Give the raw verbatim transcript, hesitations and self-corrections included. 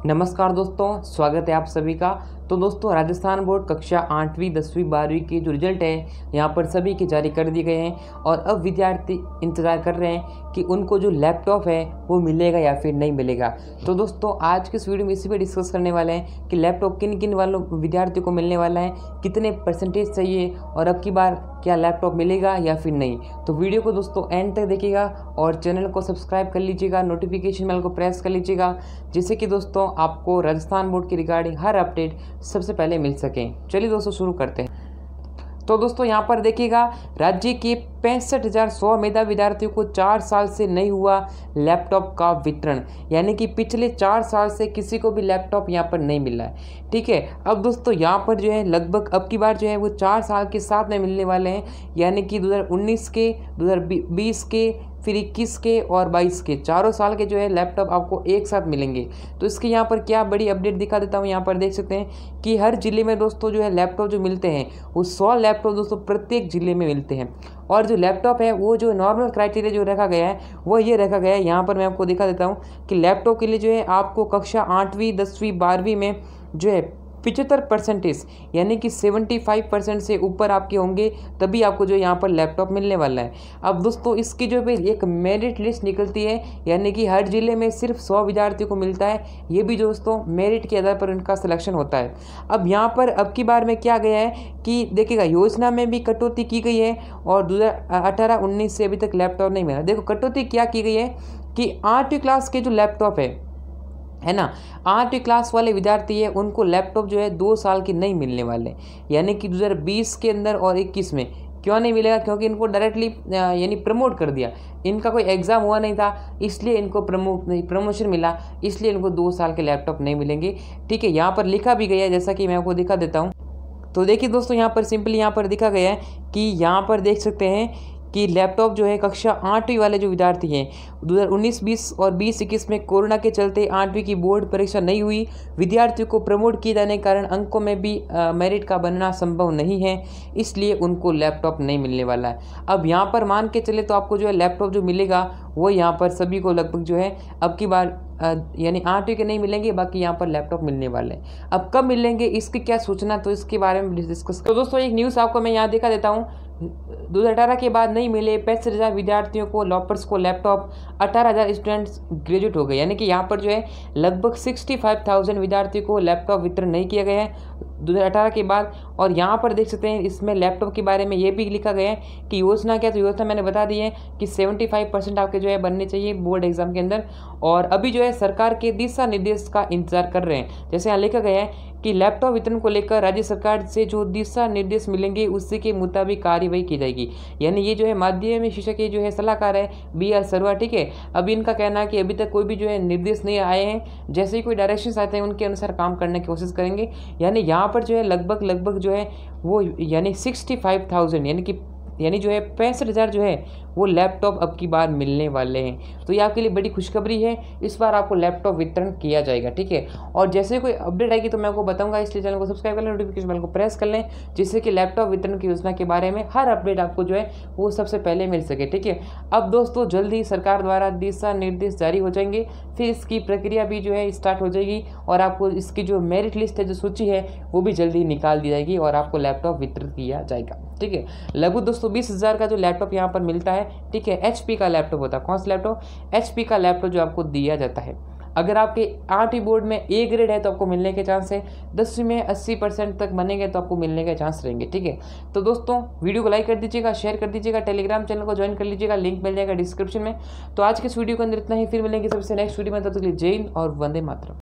नमस्कार दोस्तों, स्वागत है आप सभी का। तो दोस्तों, राजस्थान बोर्ड कक्षा आठवीं दसवीं बारहवीं के जो रिजल्ट है यहाँ पर सभी के जारी कर दिए गए हैं और अब विद्यार्थी इंतज़ार कर रहे हैं कि उनको जो लैपटॉप है वो मिलेगा या फिर नहीं मिलेगा। तो दोस्तों, आज के इस वीडियो में इसी पर डिस्कस करने वाले हैं कि लैपटॉप किन किन वालों विद्यार्थियों को मिलने वाला है, कितने परसेंटेज चाहिए और अब की बार क्या लैपटॉप मिलेगा या फिर नहीं। तो वीडियो को दोस्तों एंड तक देखिएगा और चैनल को सब्सक्राइब कर लीजिएगा, नोटिफिकेशन बेल को प्रेस कर लीजिएगा, जिससे कि दोस्तों आपको राजस्थान बोर्ड की रिगार्डिंग हर अपडेट सबसे पहले मिल सके। चलिए दोस्तों शुरू करते हैं। तो दोस्तों यहाँ पर देखिएगा, राज्य के पैंसठ हज़ार सौ मेधावी विद्यार्थियों को चार साल से नहीं हुआ लैपटॉप का वितरण, यानी कि पिछले चार साल से किसी को भी लैपटॉप यहाँ पर नहीं मिला है। ठीक है, अब दोस्तों यहाँ पर जो है लगभग अब की बार जो है वो चार साल के साथ में मिलने वाले हैं, यानी कि दो हज़ार उन्नीस के, दो हज़ार बीस के, फिर इक्कीस के और बाईस के चारों साल के जो है लैपटॉप आपको एक साथ मिलेंगे। तो इसके यहाँ पर क्या बड़ी अपडेट दिखा देता हूँ। यहाँ पर देख सकते हैं कि हर जिले में दोस्तों जो है लैपटॉप जो मिलते हैं वो सौ लैपटॉप दोस्तों प्रत्येक जिले में मिलते हैं। और जो लैपटॉप है वो जो नॉर्मल क्राइटेरिया जो रखा गया है वो ये रखा गया है। यहाँ पर मैं आपको दिखा देता हूँ कि लैपटॉप के लिए जो है आपको कक्षा आठवीं दसवीं बारहवीं में जो है पिचहत्तर परसेंटेज यानी कि पचहत्तर परसेंट से ऊपर आपके होंगे, तभी आपको जो यहाँ पर लैपटॉप मिलने वाला है। अब दोस्तों इसकी जो है एक मेरिट लिस्ट निकलती है, यानी कि हर जिले में सिर्फ सौ विद्यार्थियों को मिलता है। ये भी दोस्तों मेरिट के आधार पर उनका सिलेक्शन होता है। अब यहाँ पर अब की बार में क्या गया है कि देखिएगा, योजना में भी कटौती की गई है और दो हज़ार अठारह उन्नीस से अभी तक लैपटॉप नहीं मिला। देखो कटौती क्या की गई है कि आठवीं क्लास के जो लैपटॉप है है ना, आठवीं क्लास वाले विद्यार्थी है उनको लैपटॉप जो है दो साल के नहीं मिलने वाले, यानी कि दो हज़ार बीस के अंदर और इक्कीस में। क्यों नहीं मिलेगा? क्योंकि इनको डायरेक्टली यानी प्रमोट कर दिया, इनका कोई एग्ज़ाम हुआ नहीं था, इसलिए इनको प्रमो प्रमोशन मिला, इसलिए इनको दो साल के लैपटॉप नहीं मिलेंगे। ठीक है, यहाँ पर लिखा भी गया है, जैसा कि मैं आपको दिखा देता हूँ। तो देखिए दोस्तों, यहाँ पर सिंपली यहाँ पर दिखा गया है कि यहाँ पर देख सकते हैं कि लैपटॉप जो है कक्षा आठवीं वाले जो विद्यार्थी हैं दो हज़ार उन्नीस बीस और बीस इक्कीस में कोरोना के चलते आठवीं की बोर्ड परीक्षा नहीं हुई, विद्यार्थियों को प्रमोट किए जाने के कारण अंकों में भी आ, मेरिट का बनना संभव नहीं है, इसलिए उनको लैपटॉप नहीं मिलने वाला है। अब यहाँ पर मान के चले तो आपको जो है लैपटॉप जो मिलेगा वो यहाँ पर सभी को लगभग जो है अब की बार यानी आठवीं के नहीं मिलेंगे, बाकी यहाँ पर लैपटॉप मिलने वाले हैं। अब कब मिलेंगे इसकी क्या सूचना, तो इसके बारे में डिस्कस। तो दोस्तों एक न्यूज़ आपको मैं यहाँ दिखा देता हूँ। दो हज़ार अठारह के बाद नहीं मिले पैंसठ हज़ार विद्यार्थियों को लॉपर्स को लैपटॉप, अठारह हज़ार स्टूडेंट्स ग्रेजुएट हो गए, यानी कि यहाँ पर जो है लगभग पैंसठ हज़ार विद्यार्थियों को लैपटॉप वितरण नहीं किया गया है दो हज़ार अठारह के बाद। और यहाँ पर देख सकते हैं इसमें लैपटॉप के बारे में ये भी लिखा गया है कि योजना क्या, तो योजना मैंने बता दी है कि पचहत्तर परसेंट आपके जो है बनने चाहिए बोर्ड एग्जाम के अंदर। और अभी जो है सरकार के दिशा निर्देश का इंतजार कर रहे हैं। जैसे यहाँ लिखा गया है कि लैपटॉप वितरण को लेकर राज्य सरकार से जो दिशा निर्देश मिलेंगे उसी के मुताबिक कार्यवाही की जाएगी। यानी ये जो है माध्यमिक शिक्षा के जो है सलाहकार है बी आर सरवा। ठीक है, अभी इनका कहना है कि अभी तक कोई भी जो है निर्देश नहीं आए हैं, जैसे ही कोई डायरेक्शंस आते हैं उनके अनुसार काम करने की कोशिश करेंगे। यानी यहाँ पर जो है लगभग लगभग जो है वो यानी सिक्सटी फाइव थाउजेंड यानी कि यानी जो है पैंसठ हज़ार जो है वो लैपटॉप अब की बार मिलने वाले हैं। तो ये आपके लिए बड़ी खुशखबरी है, इस बार आपको लैपटॉप वितरण किया जाएगा। ठीक है, और जैसे कोई अपडेट आएगी तो मैं आपको बताऊंगा, इसलिए चैनल को सब्सक्राइब कर लें, नोटिफिकेशन बेल को प्रेस कर लें, जिससे कि लैपटॉप वितरण की योजना के बारे में हर अपडेट आपको जो है वो सबसे पहले मिल सके। ठीक है, अब दोस्तों जल्दी सरकार द्वारा दिशा निर्देश जारी हो जाएंगे, फिर इसकी प्रक्रिया भी जो है स्टार्ट हो जाएगी और आपको इसकी जो मेरिट लिस्ट है, जो सूची है, वो भी जल्दी निकाल दी जाएगी और आपको लैपटॉप वितरण किया जाएगा। ठीक है, लगभग दोस्तों बीस हज़ार का जो लैपटॉप यहाँ पर मिलता है। ठीक है, एच पी का लैपटॉप होता है। कौन सा लैपटॉप? एच पी का लैपटॉप जो आपको दिया जाता है। अगर आपके आठवीं बोर्ड में ए ग्रेड है तो आपको मिलने के चांस है, दसवीं में अस्सी परसेंट तक बनेंगे तो आपको मिलने के चांस रहेंगे। ठीक है, तो दोस्तों वीडियो को लाइक कर दीजिएगा, शेयर कर दीजिएगा, टेलीग्राम चैनल को ज्वाइन कर लीजिएगा, लिंक मिल जाएगा डिस्क्रिप्शन में। तो आज के इस वीडियो के अंदर इतना ही, फिर मिलेंगे सबसे नेक्स्ट वीडियो में। तब तक के लिए जय हिंद और वंदे मातरम।